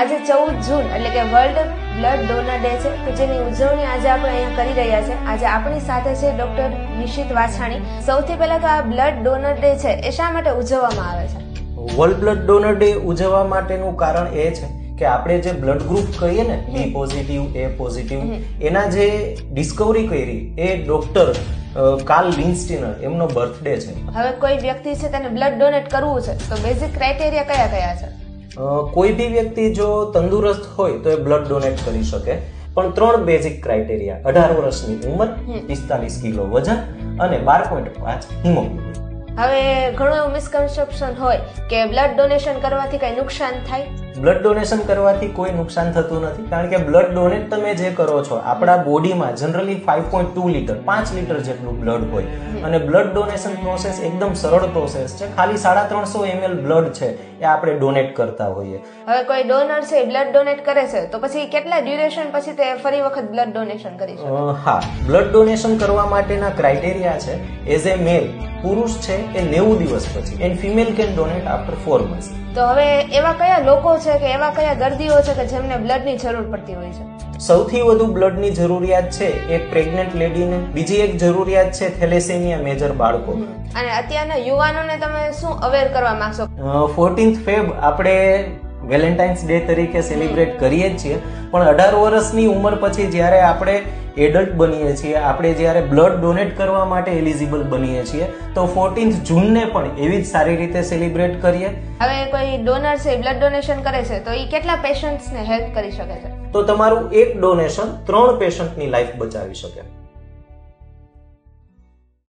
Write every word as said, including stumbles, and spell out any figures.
આજે ચૌદ જૂન એટલે કે વર્લ્ડ બ્લડ ડોનર ડે છે, તો જેની ઉજવણી આજે આપણે અહીંયા કરી રહ્યા છે. આજે આપણી સાથે છે ડોક્ટર નિશિત વાછાણી. સૌથી પહેલા તો આ બ્લડ ડોનર ડે છે એ શા માટે ઉજવવામાં આવે છે? વર્લ્ડ બ્લડ ડોનર ડે ઉજવવા માટેનું કારણ એ છે કે આપણે જે બ્લડ ગ્રુપ કહીએ ને, બી પોઝિટિવ, એ પોઝિટિવ, એના જે ડિસ્કવરી કરી એ ડોક્ટર કાર્લ લિન્સ્ટીનર, એમનો બર્થડે છે. હવે કોઈ વ્યક્તિ છે તેને બ્લડ ડોનેટ કરવું છે તો બેઝિક ક્રાઇટેરિયા કયા કયા છે? કોઈ બી વ્યક્તિ જો તંદુરસ્ત હોય તો એ બ્લડ ડોનેટ કરી શકે, પણ ત્રણ બેઝિક ક્રાઇટેરિયા: અઢાર વર્ષની ઉંમર, પિસ્તાલીસ કિલો વજન અને બાર પોઈન્ટ પાંચ હિમોગ્લોબિન. હવે ઘણું એવું મિસકન્સેપ્શન હોય કે બ્લડ ડોનેશન કરવાથી કઈ નુકસાન થાય? બ્લડ ડોનેશન કરવાથી કોઈ નુકસાન થતું નથી, કારણ કે બ્લડ ડોનેટ તમે જે કરો છો, આપણા બોડીમાં generally five point two litre પાંચ લીટર જેટલું બ્લડ હોય, અને બ્લડ ડોનેશન પ્રોસેસ એકદમ સરળ પ્રોસેસ છે. ખાલી સાડા ત્રણસો એમએલ બ્લડ છે એ આપણે ડોનેટ કરતા હોઈએ. હવે કોઈ ડોનર છે બ્લડ ડોનેટ કરે છે તો પછી કેટલા ડ્યુરેશન પછી તે ફરી વખત બ્લડ ડોનેશન કરી શકે? હા, બ્લડ ડોનેશન કરવા માટેના ક્રાઇટેરિયા છે. એઝ એ મેલ, પુરુષ છે એ નેવું દિવસ પછી, and female can donate after four months. તો હવે એવા કયા લોકો છે કે એવા કયા દર્દીઓ છે કે જેમને બ્લડની જરૂર પડતી હોય છે? સૌથી વધુ બ્લડની જરૂરિયાત છે એ પ્રેગ્નન્ટ લેડીને. બીજી એક જરૂરિયાત છે થેલેસેમિયા મેજર બાળકો. અને અત્યારના યુવાનોને તમે શું અવેર કરવા માંગશો? ફોર્ટીન્થ ફેબ આપણે વેલેન્ટાઇન્સ ડે તરીકે સેલિબ્રેટ કરીએ જ છીએ, પણ અઢાર વર્ષની ઉંમર પછી જ્યારે આપણે એડલ્ટ બનીએ છીએ, આપણે જ્યારે બ્લડ ડોનેટ કરવા માટે એલિજિબલ બનીએ છીએ, તો ફોર્ટીન્થ જૂનને પણ એવી જ સારી રીતે સેલિબ્રેટ કરીએ. હવે કોઈ ડોનર છે બ્લડ ડોનેશન કરે છે તો એ કેટલા પેશન્ટ્સને હેલ્પ કરી શકે છે? તો તમારું એક ડોનેશન ત્રણ પેશન્ટની લાઈફ બચાવી શકે.